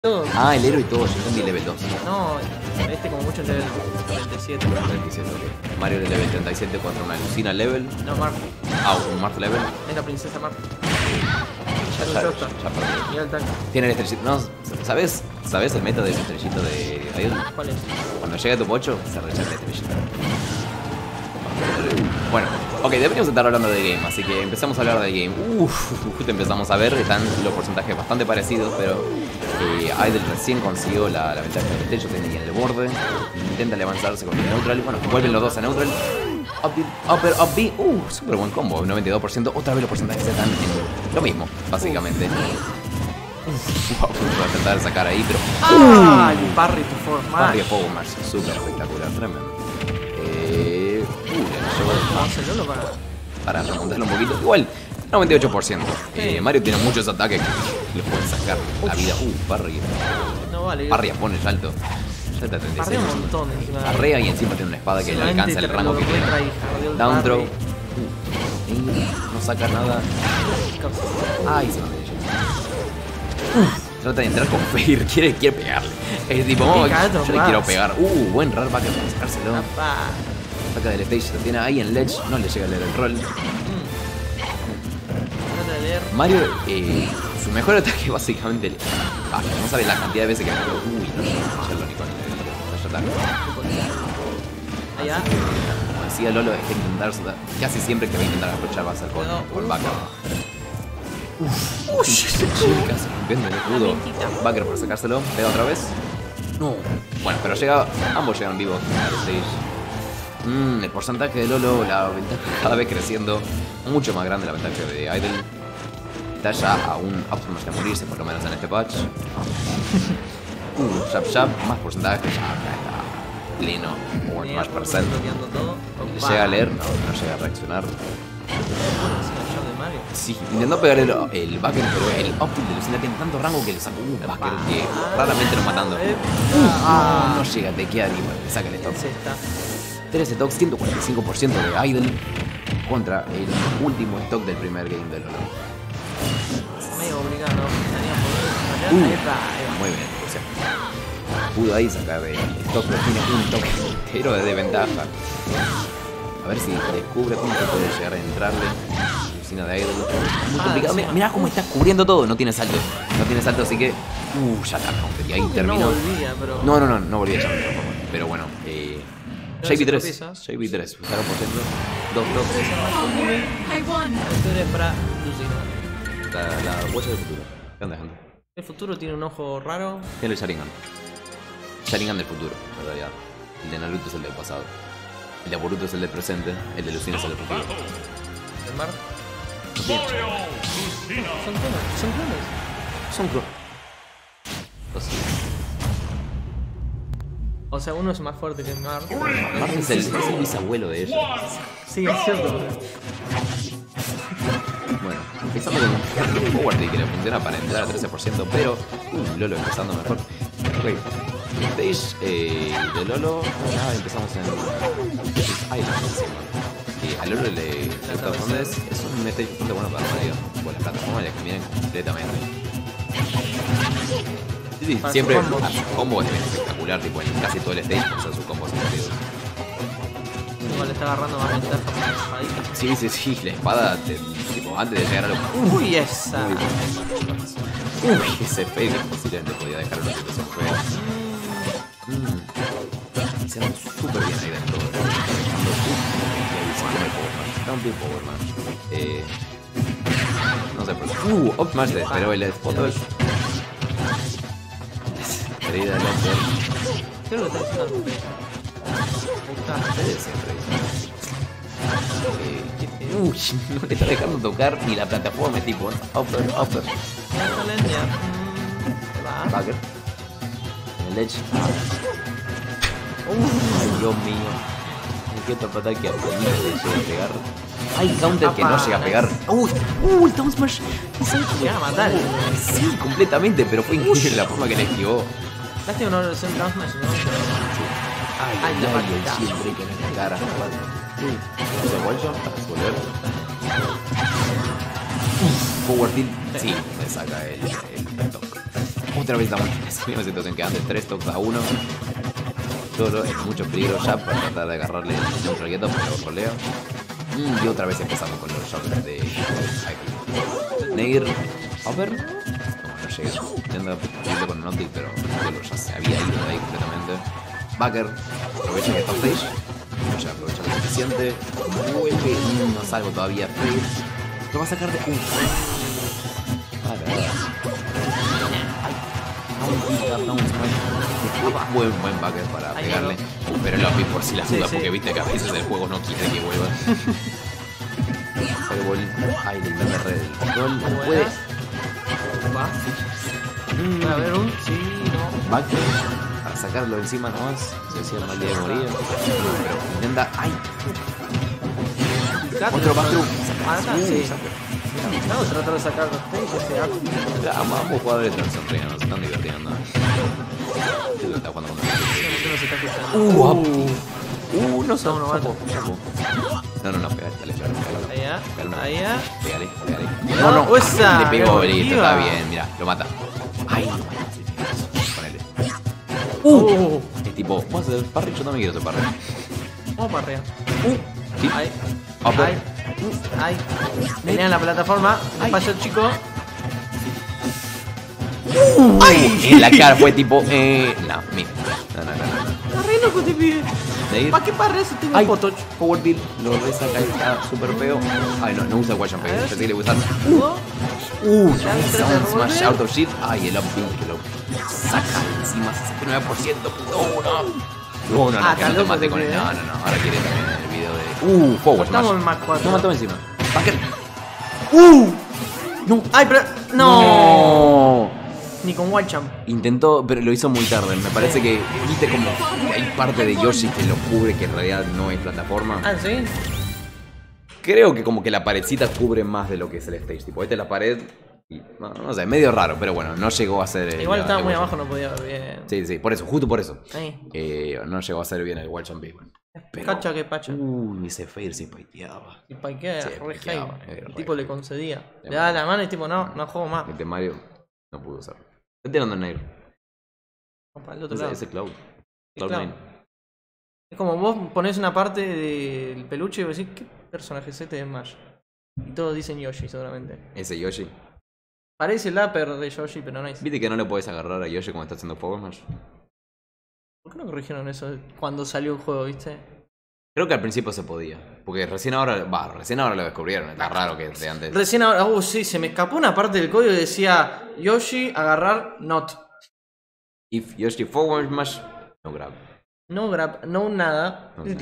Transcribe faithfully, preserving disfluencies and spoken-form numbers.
Todo. Ah, el héroe y todo, yo entendí level dos. No, este como mucho es level treinta y siete. treinta y siete, ok. Mario de level treinta y siete contra una Lucina level. No, Marth. Ah, un Marth level. Es la princesa Marth. Ya, Ya, ya, ya está. ya perdí. Mira el tanque. Tiene el estrellito. No, ¿sabes? ¿Sabes el método del estrellito de Raiden? ¿Cuál es? Cuando llega tu pocho, se rechaza el estrellito. Bueno, ok, deberíamos estar hablando de game, así que empezamos a hablar de game. Uff, justo empezamos a ver, están los porcentajes bastante parecidos, pero eh, Idle recién consiguió la, la ventaja del techo, tenía en el borde, intenta levantarse con el neutral, y bueno, vuelven los dos a neutral. Up, B, upper, up B, uh, súper buen combo, noventa y dos por ciento, otra vez los porcentajes están en lo mismo, básicamente. Uf, voy a intentar sacar ahí, pero... ¡Ah! El parry to force match. Parry Power Match, súper espectacular, tremendo. Eh, uh, le llegó de Vamos a hacerlo para... para remontarlo un poquito. Igual, noventa y ocho por ciento. Eh, Mario tiene muchos ataques que le pueden sacar la vida. Uh, parry. No vale. Parry pone salto. Salta treinta y Parrea seis. un montón encima de Parrea y encima tiene una espada que le alcanza el rango que tiene. Down throw. Uh, y no saca nada. Ay, se me dio. Trata de entrar con Fair, quiere, quiere pegarle. Es tipo, oh, yo le quiero pegar. Uh, buen roll back para sacárselo. Saca del stage, lo tiene ahí en ledge, no le llega a leer el roll. Mario, eh, su mejor ataque básicamente. Le... Ah, no sabe la cantidad de veces que me quedó. Uy, no, ya lo único. Allá. Como decía Lolo, es que intentar. Casi siempre que va a intentar aprovechar va a ser con, con Backer. Uff, casi rompiendo el escudo. Backer por sacárselo, pega otra vez. No. Bueno, pero llega. Ambos llegan vivos al stage. Mm, el porcentaje de Lolo, la ventaja cada vez creciendo. Mucho más grande la ventaja de Idle. Está ya a un Optimus de morirse, por lo menos en este patch. Uh, Shap Shap, más porcentaje. Ya está pleno. Por más percent. ¿Le llega a leer? No, no llega a reaccionar. Sí, intentó pegar el, el Backer, pero el Optic de Lucina tiene tanto rango que le sacó un Backer que raramente lo matando. Uh, no, no llega, te queda igual, le saca el stock. trece stocks, ciento cuarenta y cinco por ciento de Idle contra el último stock del primer game de Lolo. Medio obligado. Uh, muy bien, o sea, pudo ahí sacar el stock, pero tiene un toque entero de desventaja. A ver si descubre cómo se puede llegar a entrarle. Lucina de Idle. Muy complicado. Mirá, mirá cómo está cubriendo todo. No tiene salto. No tiene salto, así que. Uh, ya está. Y ahí terminó. No volvía, pero. No, no, no, no volvía a llamar. Pero bueno, eh. J B tres. J B tres. cero por ciento. dos dos. Victoria para Lucina. La, la huella del futuro. ¿Qué onda, gente? El futuro tiene un ojo raro. Tiene el Sharingan. Sharingan del futuro, en realidad. El de Naruto es el del pasado. El de Boruto es el del presente. El de Lucina es el del futuro. ¿El Marth? Son clones. Son clones. Son clones. O sea, uno es más fuerte que Marth. Marth es el, es el bisabuelo de ella. Sí, es cierto. Bueno, empezando con un forward que le funciona para entrar a trece por ciento, pero uh, Lolo empezando mejor. Ok, stage eh, de Lolo, ya empezamos en Island encima. Y a Lolo le gusta bastante, es, es un stage bastante bueno para Mario, pues las plataformas le convienen completamente. Sí, sí, siempre a su combo es espectacular, tipo en casi todo el stage, pues a su combo es divertido. Igual le está agarrando más ventaja con la espadita. Sí, sí, sí, la espada, te, tipo, antes de llegar a lo... Uy, esa. Uy, ese fake posiblemente podía dejar una situación fea. Mmm. Hicieron súper bien ahí dentro. Y ahí se pone Power Match. Downfield Power Match. Eh... No sé, pero... Uh, Up Match, pero el foto es... Querida del Ender. Creo que está haciendo siempre. Eh, uy, no le está dejando tocar ni la plataforma, es tipo upper, upper. Backer. En el edge. Ay, Dios mío. Qué otro ataque a le llega a pegar. Hay counter que no llega a pegar. Uy, uy, el down smash. Llega a matar. Sí, completamente, pero fue increíble la forma que le esquivó. Lástima no lo hacen down smash, ¿no? Ay, ay, ay, ay, siempre que en la cara. ¿Se vuelve? ¿Volver? Forward tilt, sí, me saca el, el toque. Otra vez estamos en esa misma situación que antes, tres toques a uno. Todo en mucho peligro ya para tratar de agarrarle el neutral gueto, pero rolea. Y otra vez empezamos con los shots de Neir. A ver. No, no llega. Intenta irle con Naughty, pero bueno, ya se había ido de ahí completamente. Backer aprovecha que está stage. No llega a aprovechar lo suficiente. Vuelve. No salgo todavía. Freeze. Lo va a sacar de. Uh. Vale, Buen, buen backer para Ahí pegarle. no. Pero el Lobby por si la Sí, duda, sí. porque viste que a veces el juego no quiere que vuelva. Fireball. Ay, le intenta red el control. No puede. Va. Mm. A ver, un. Sí, no. Backer. Para sacarlo encima nomás. Se decía mal día de morir. Pero intenta. ¡Ay! Otro backroom. Ah, está, Uh, sí. saca. Estamos tratando de sacar los tres, ese arco. Ya, ambos jugadores de Transition Trigger nos están divirtiendo. Este está jugando con No se está escuchando. Uh, uh, uh, no Está uno sapo, sapo. No, no, no, pegale, dale, pegale, pegale. Ahí ya. Calma. Ahí ya. Pegale, pegale. No, No, no, esa, le pegó, qué listo, iba. está bien, mira, lo mata. Ay, lo mata, sí, ponele. Uh. Es tipo, ¿vos hacer parry? Yo no me quiero hacer parry. Vamos para arriba. ¿Sí? Ahí. Ah, pues. Ahí. Ahí. Venía en la plataforma. Despacio chico. Ay, en la cara fue tipo, eh. No, mira. No, no, no. Está re loco te pide. De ir. ¿Para qué parre si tengo Ay, potoch? Power Bill, lo resaca, está súper feo. Ay, no, no usa Watch and Pay, pensé que le iba a usar. ¿Uno? Uh, Ya ya entra de Smash revolver. Out of Shit. Ay, el up B que lo saca de encima, sesenta y nueve por ciento. No, no. No, no, no, Ah, que no te loco mate que con el. pide. No, no, no. Ahora quiere también el video de. Uh, Forward Estamos Smash. en Mac cuatro. No mató encima. Backer. ¡Uh! No. Ay, pero. No. No. Ni con White Champ. Intentó, pero lo hizo muy tarde. Me parece que, viste como que hay parte de Yoshi que lo cubre, que en realidad no es plataforma. Ah, ¿sí? Creo que como que la paredcita cubre más de lo que es el stage. Tipo, esta es la pared y no, no sé, medio raro, pero bueno, no llegó a ser el, Igual estaba el muy Wild abajo, Champ. no podía ver bien. Sí, sí, por eso, justo por eso. Ahí. Eh, no llegó a ser bien el Wild Champ. Pero... Cacha que pacha. Uy, ese Fair se paiteaba. Y paikea, Sí, re paikeaba, hate. eh, El re tipo le hate. concedía. De Le daba Mario. la mano y tipo, no, no juego más. El de Mario no pudo usarlo. Está tirando el negro. Vamos para el otro Ese, lado. ese Cloud. Es Cloud Cloud. nine. Es como vos ponés una parte del peluche y vos decís, ¿qué personaje es este de Smash? Y todos dicen Yoshi, seguramente. Ese Yoshi. Parece el upper de Yoshi, pero no es. ¿Viste que no le podés agarrar a Yoshi cuando está haciendo Power Smash? ¿Por qué no corrigieron eso cuando salió el juego, viste? Creo que al principio se podía. Porque recién ahora, va, recién ahora lo descubrieron. Está raro que de antes. Recién ahora, uh, sí, se me escapó una parte del código y decía Yoshi agarrar not. If Yoshi forward smash, no grab. No grab, no nada. No,